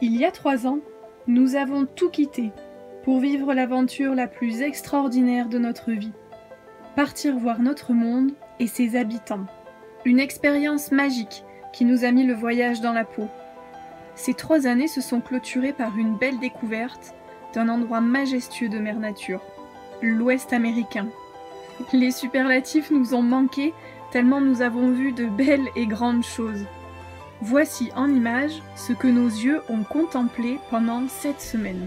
Il y a 3 ans, nous avons tout quitté pour vivre l'aventure la plus extraordinaire de notre vie. Partir voir notre monde et ses habitants. Une expérience magique qui nous a mis le voyage dans la peau. Ces 3 années se sont clôturées par une belle découverte d'un endroit majestueux de mère nature, l'Ouest américain. Les superlatifs nous ont manqué tellement nous avons vu de belles et grandes choses. Voici en images ce que nos yeux ont contemplé pendant 7 semaines.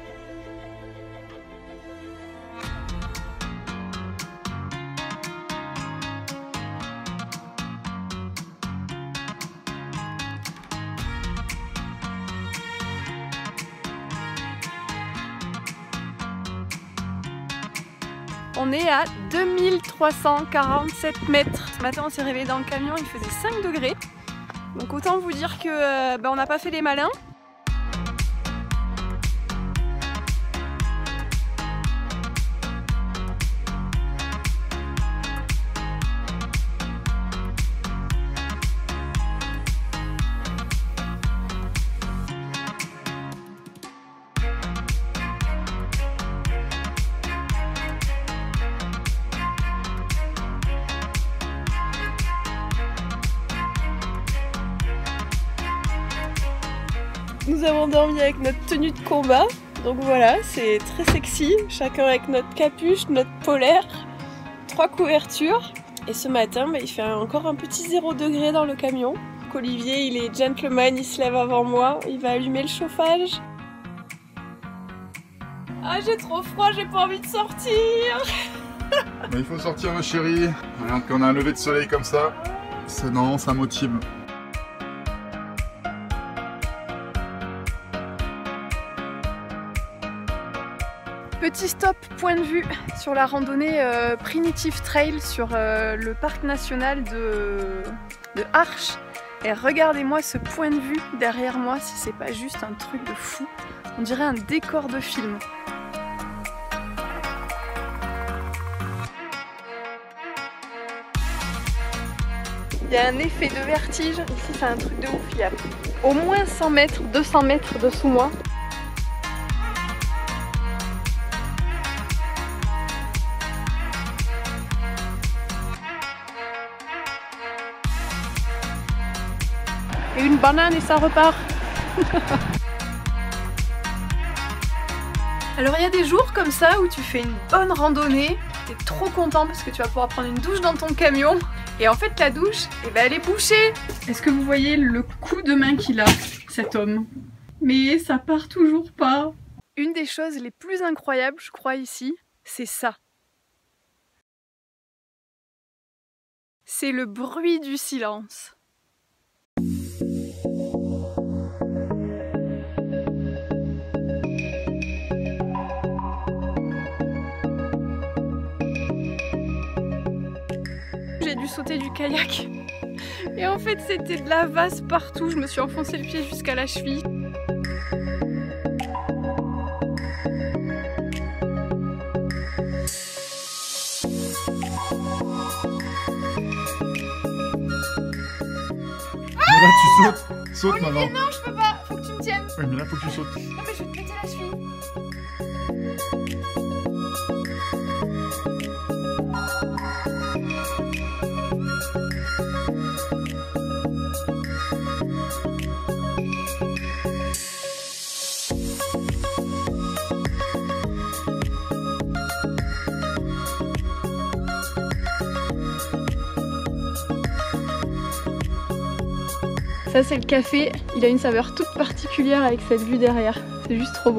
On est à 2347 mètres. Ce matin on s'est réveillé dans le camion, il faisait 5 degrés. Donc autant vous dire que on n'a pas fait les malins. Nous avons dormi avec notre tenue de combat, donc voilà, c'est très sexy, chacun avec notre capuche, notre polaire, 3 couvertures. Et ce matin, il fait encore un petit 0 degré dans le camion. Donc Olivier, il est gentleman, il se lève avant moi, il va allumer le chauffage. Ah, j'ai trop froid, j'ai pas envie de sortir. Mais il faut sortir ma chérie, regarde qu'on a un lever de soleil comme ça, ça motive. Petit stop, point de vue sur la randonnée Primitive Trail sur le parc national de Arches. Et regardez-moi ce point de vue derrière moi, si c'est pas juste un truc de fou. On dirait un décor de film. Il y a un effet de vertige, ici c'est un truc de ouf, il y a au moins 100 mètres, 200 mètres dessous moi. Et une banane et ça repart. Alors il y a des jours comme ça où tu fais une bonne randonnée, t'es trop content parce que tu vas pouvoir prendre une douche dans ton camion. Et en fait la douche, elle est bouchée. Est-ce que vous voyez le coup de main qu'il a, cet homme? Mais ça part toujours pas. Une des choses les plus incroyables, je crois ici, c'est ça. C'est le bruit du silence. J'ai dû sauter du kayak et en fait c'était de la vase partout, je me suis enfoncé le pied jusqu'à la cheville. Mais là tu sautes Olivier, maman. non je peux pas, faut que tu me tiennes. Oui mais là faut que tu sautes. Non mais je vais te péter la cheville. Ça c'est le café, il a une saveur toute particulière avec cette vue derrière, c'est juste trop beau.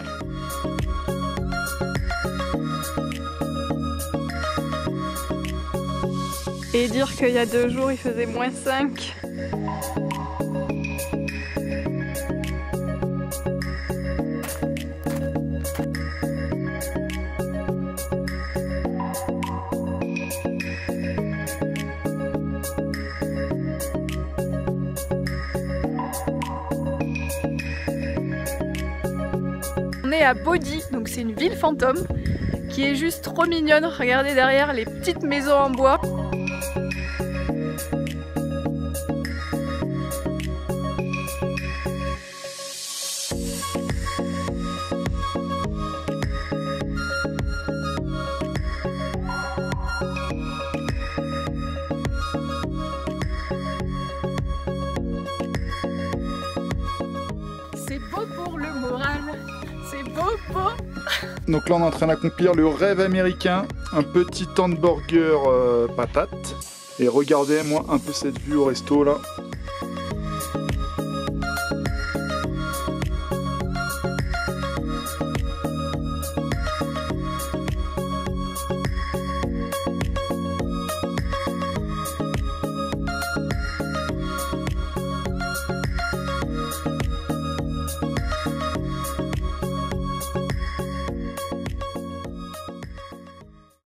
Et dire qu'il y a 2 jours il faisait -5. On est à Bodie, donc c'est une ville fantôme qui est juste trop mignonne. Regardez derrière les petites maisons en bois. bobo. Donc là, on est en train d'accomplir le rêve américain. Un petit hamburger patate. Et regardez-moi un peu cette vue au resto là.